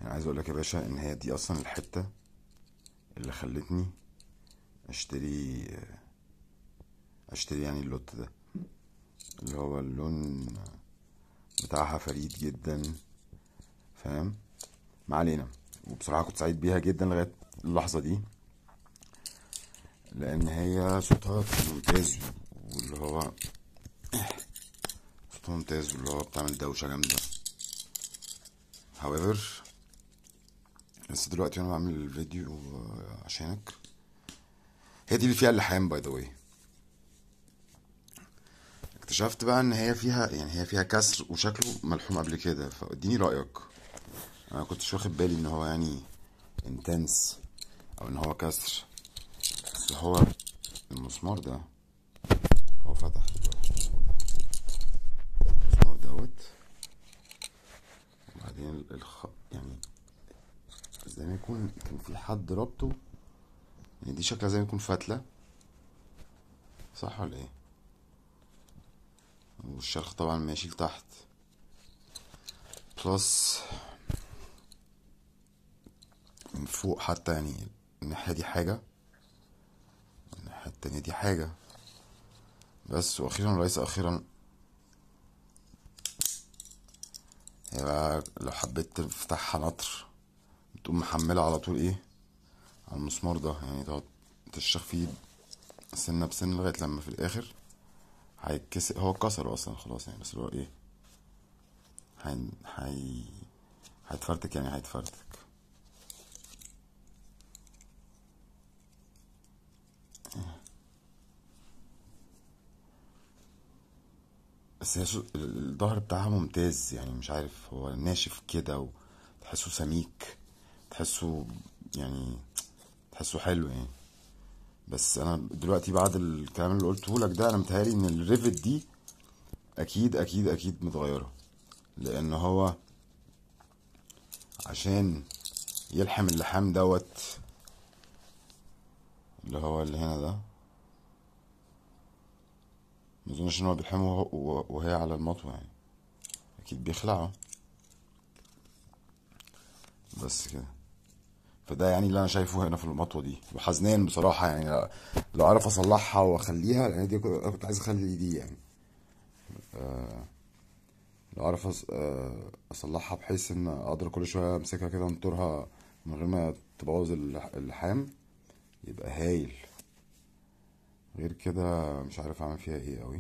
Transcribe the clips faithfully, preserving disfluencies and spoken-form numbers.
انا عايز اقول لك يا باشا ان هي دي اصلا الحته اللي خلتني اشتري اشتري يعني اللوت ده، اللي هو اللون بتاعها فريد جدا، فاهم؟ ما علينا. وبصراحه كنت سعيد بيها جدا لغايه اللحظه دي، لان هي صوتها ممتاز، واللي هو صوتها ممتاز واللي هو بتعمل دوشه جامده. however بس دلوقتي وانا بعمل الفيديو عشانك، هي دي اللي فيها اللحام باي ذا واي. اكتشفت بقى ان هي فيها يعني هي فيها كسر وشكله ملحوم قبل كده، فاديني رايك. انا كنتش واخد بالي ان هو يعني انتنس او ان هو كسر، بس هو المسمار ده هو فتح المسمار دوت، وبعدين الخ... يعني زي ما يكون كان في حد ربطه، يعني دي شكلها زي ما يكون فتلة، صح ولا ايه؟ والشرخ طبعا ماشي لتحت، بلس من فوق حتى، يعني الناحية دي حاجة الناحية التانية دي حاجة. بس واخيرا وليس اخيرا، هي بقى لو حبيت تفتحها نطر بتقوم محملة على طول ايه على المسمار ده، يعني تقعد تشرخ فيه سنة بسنة لغاية لما في الآخر هيتكسر. هو اتكسر أصلا خلاص يعني، بس اللي هو ايه هي هي هيتفرتك، يعني هيتفرتك. بس هي شو- الظهر بتاعها ممتاز، يعني مش عارف هو ناشف كده وتحسه سميك، تحسه يعني تحسه حلو يعني. بس انا دلوقتي بعد الكلام اللي قلته لك ده، انا متهيألي ان الريفت دي اكيد اكيد اكيد متغيره، لان هو عشان يلحم اللحام دوت اللي هو اللي هنا ده، مظنش ان هو بيلحمه وهو- وهي على المطوة، يعني اكيد بيخلعه. بس كده. فده يعني اللي انا شايفه هنا في المطوة دي، وحزنان بصراحة يعني. لو لو اعرف اصلحها واخليها، لان دي كنت كنت عايز اخلي دي يعني. لو اعرف أص- آه، اصلحها بحيث ان اقدر كل شوية امسكها كده وانطرها من غير ما تبوظ اللح- اللحام، يبقى هايل. غير كده مش عارف اعمل فيها ايه قوي.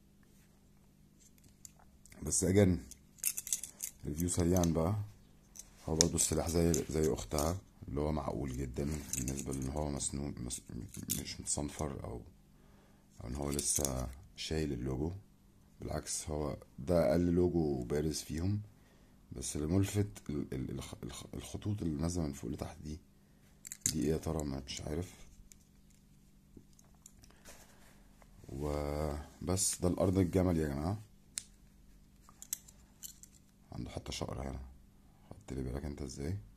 بس اجن ريفيو سريعا بقى. هو برضه السلاح زي زي اختها، اللي هو معقول جدا بالنسبة لان هو مسنون مس... مش متصنفر، او او ان هو لسه شايل اللوجو. بالعكس، هو ده اقل لوجو بارز فيهم. بس اللي ملفت ال- ال- الخ- الخ- الخطوط اللي نازله من فوق لتحت دي دي ايه يا ترى؟ ما مش عارف. وبس ده الارض الجمل يا جماعه، عنده حتى شقرة هنا، خدت لي بالك انت ازاي؟